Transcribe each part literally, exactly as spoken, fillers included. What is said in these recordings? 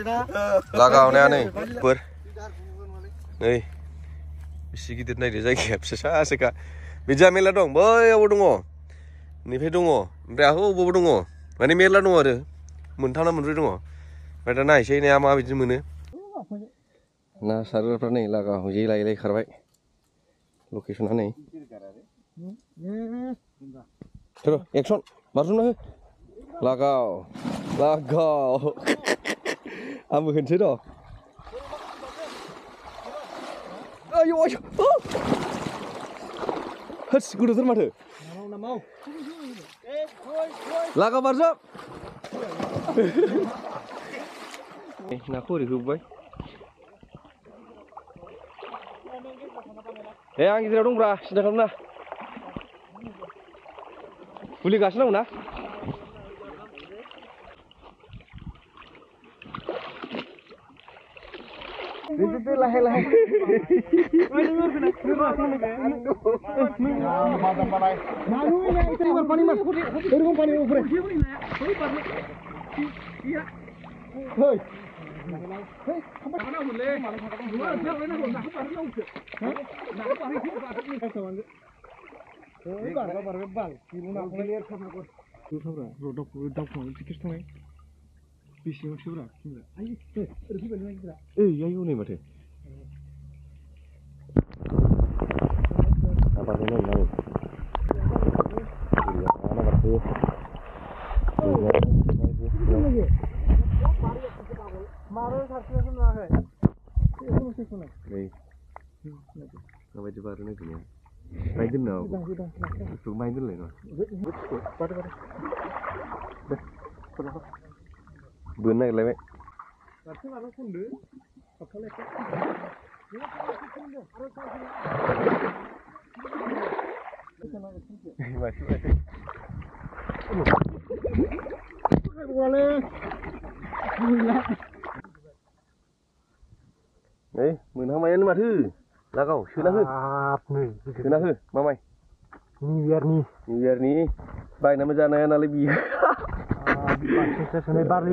लागावनाया नै फोर नै बेसे गिदिर नायदो जायगाया फिसासासोखा बिदिया मेरला दं बैयाव दङ नैफ्राय दङ ओमफ्राय आहो अबावबो दङ माने मेरला दङ आरो मोनथाम ना मोनब्रै दङ ओमफ्राय दा नायसै नाया माबायदि मोनो ना सारग्राफ्रा नै लागाव जे लायै लायै खारबाय लकेसना नै र' एक्सन बारस'ना हो लागाव लागाव आंबो होनसै र' आयौ आयौ होस गुदुथार माथो लागाव बारसो नाखौ ओरै होबोबाय ए आं गेजेराव दंब्रा सिन्था खालामना फुलि गासिनो नांगौ ना लाहे लाहे आयौ नै माथो माबायदि बारो नायफैनाया माइ दोननाव माइ दोनलाय नङा बोनो नागिरलायबाय नै मोनहांबायानो माथो लागाव सोना हो सोना हो मा माइ निउ इयारनि निउ इयारनि बायनाबो जानो हाया नालाय बियो बारलि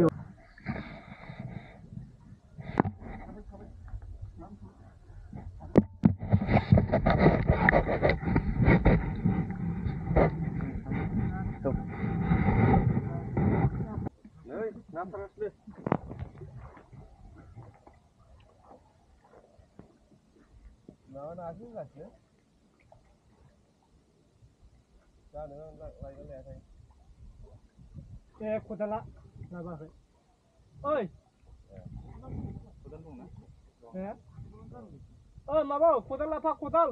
ए खदाला लाबाखै ओइ खदाल दंना ए ओइ माबा खदाल लाफा खदाल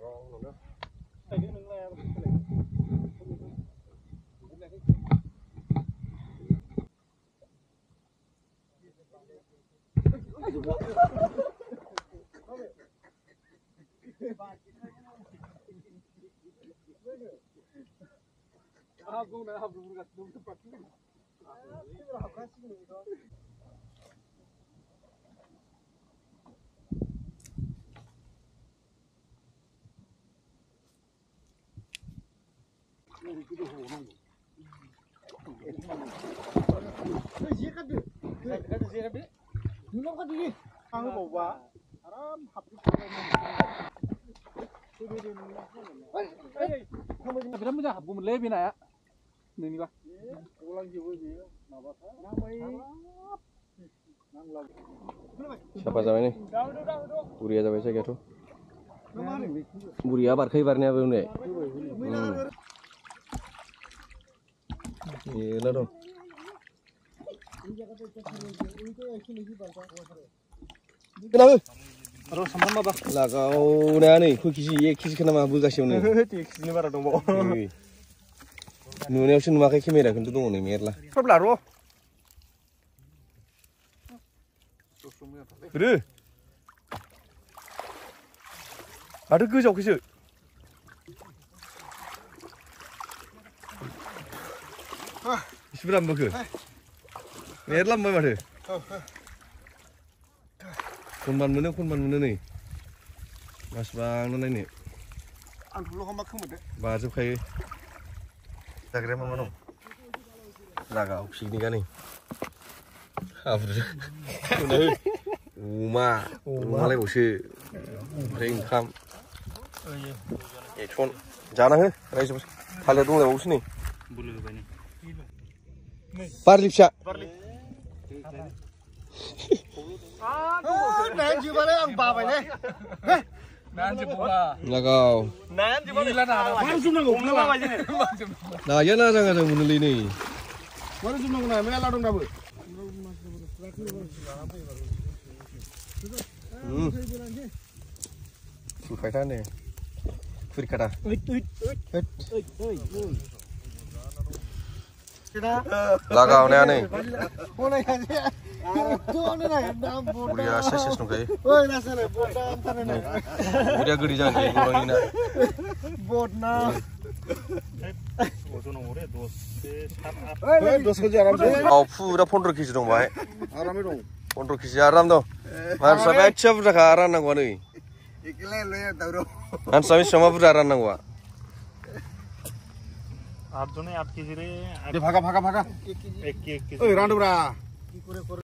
बिराद मोजां हाबगौमोनलै बे नाया नोंनिबा साफा जाबाय नै बुरिया जाबाय जायगायाथ' बुरिया बारखायो बारनायाबो नै मेरला दं खोनाबो लागावनाया नै खय केजि एक केजिखौ नामा बोगासेयावनो केजिनि बारा दंबावो नुनायावसो नुवाखै केमेरा खिन्थु दङ नै मेरला सबला र' रो माथो गोजावखैसो इसे बुरजा मोनबोखो मेरला मोनबाय माथो खनबान मोनो खनबान मोनो नै मासबांनो नायनो बाजोबखायो जाग्राया मा मा दं लागाव पिकनिकआ नै हाब्रु अमा अमालायबावसो ओमफ्राय ओंखाम एक्सन जाना हो रायजो थालिर दंलायबावोसो नै बारलि फिसा लागाव नाया ना जागा जों मोनोलै नै मारै जुमनांगौ ना मेला दं दाबो फुरखायथा नै फुरखाथा लागाव नाया नै बुरिया सेस सेस दंखायो बुरिया गोदै जागोन गौरांनि ना औ फुरा फन्द्र केजि दं बाहाय फन्द्र केजि आराम दं मानसिफ्रा एसेबां बुरजाखा राननांगौआ नै मानसिफ्रा बेसेबां बुरजा राननांगौआ आठ जने आठ केजि रे भागा भागा भागा एक केजि रानोब्रा